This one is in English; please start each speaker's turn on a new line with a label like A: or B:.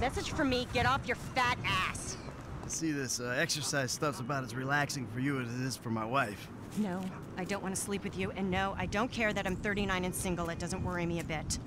A: Message from me, get off your fat ass.
B: See, this exercise stuff's about as relaxing for you as it is for my wife.
A: No, I don't want to sleep with you, and no, I don't care that I'm 39 and single. It doesn't worry me a bit.